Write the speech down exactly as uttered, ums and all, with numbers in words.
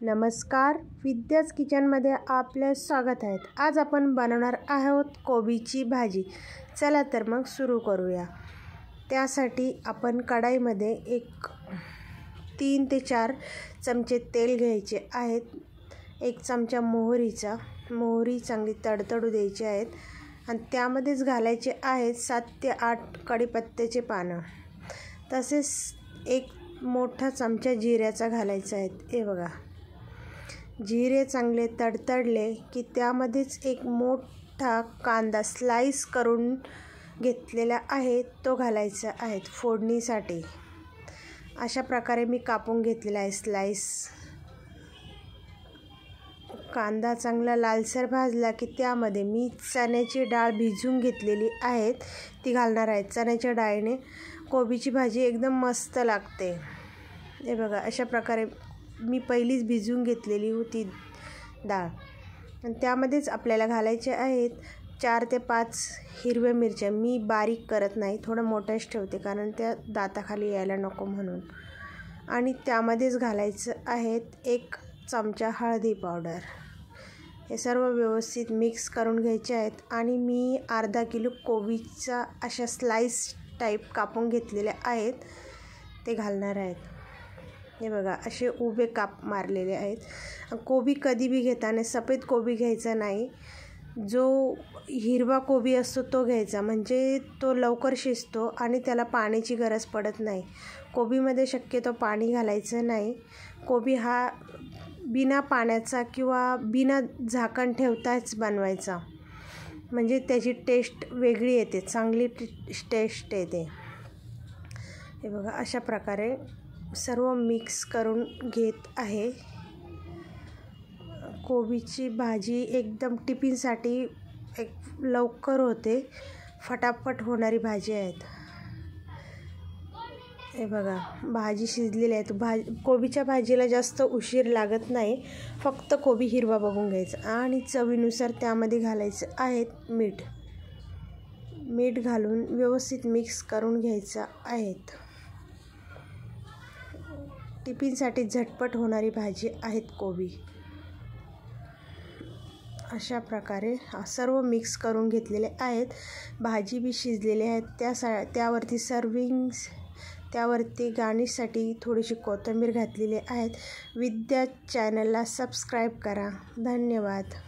नमस्कार, विद्याज किचनमध्ये आपले स्वागत आहे। आज आपण बनवणार आहोत कोबीची भाजी। चला तर मग सुरू करूया। त्यासाठी आपण कढईमध्ये एक तीन ते चार चमचे तेल घ्यायचे आहेत। एक चमचा मोहरीचा मोहरी चांगली तडतडू द्यायची आहेत आणि त्यामध्येच घालायचे आहेत सात ते आठ कढीपत्त्याचे पानं। तसेच एक मोठा चमचा जिऱ्याचा घालायचा आहे। हे बघा, जिरे चांगले तडतडले की त्यामध्येच एक मोठा कांदा स्लाइस करून घेतलेला आहे तो घालायचा आहे फोडणीसाठी। अशा प्रकारे मी कापून घेतलेला आहे स्लाइस। कांदा चांगला लालसर भाजला की त्यामध्ये मी चण्याची डाळ भिजवून घेतलेली आहे ती घालणार आहे। चण्याच्या डाळीने कोबीची भाजी एकदम मस्त लागते। हे बघा, अशा प्रकारे मी पहिलीच भिजवून घेतलेली होती डाळ आणि त्यामध्येच आपल्याला घालायचे आहेत चार ते पाच हिरव्या मिरच्या। मी बारीक करत नाही, थोडं मोठ्याच ठेवते कारण त्या दाताखाली यायला नको म्हणून। आणि त्यामध्येच घालायचं आहेत एक चमचा हळदी पावडर। हे सर्व व्यवस्थित मिक्स करून घ्यायचे आहेत आणि मी अर्धा किलो कोबीचा अशा स्लाइस टाईप कापून घेतलेले आहेत ते घालणार आहेत। हे बघा, असे उभे काप मारलेले आहेत। कोबी कधी बी घेताना सफेद कोबी घ्यायचा नाही, जो हिरवा कोबी असतो तो घ्यायचा, म्हणजे तो लवकर शिजतो आणि त्याला पाण्याची गरज पडत नाही। कोबीमध्ये शक्यतो पाणी घालायचं नाही। कोबी हा बिना पाण्याचा किंवा बिना झाकण ठेवताच बनवायचा, म्हणजे त्याची टेस्ट वेगळी येते, चांगली टेस्ट येते। हे बघा, अशा प्रकारे सर्व मिक्स करून घेत आहे। कोबीची भाजी एकदम टिफिनसाठी एक लवकर होते, फटाफट होणारी भाजी आहेत। हे बघा, भाजी शिजलेली आहे। भाजी कोबीच्या भाजीला जास्त उशीर लागत नाही, फक्त कोबी हिरवा बघून घ्यायचा आणि चवीनुसार त्यामध्ये घालायचं आहे मीठ। मीठ घालून व्यवस्थित मिक्स करून घ्यायचं आहे। टिफिनसाठी झटपट होणारी भाजी आहेत कोबी। अशा प्रकारे सर्व मिक्स करून घेतलेले आहेत। भाजी बी शिजलेली आहेत। त्या सा त्यावरती सर्विंग्स त्यावरती गार्निशसाठी थोडीशी कोथिंबीर घातलेली आहेत। विद्या चॅनलला सबस्क्राईब करा। धन्यवाद।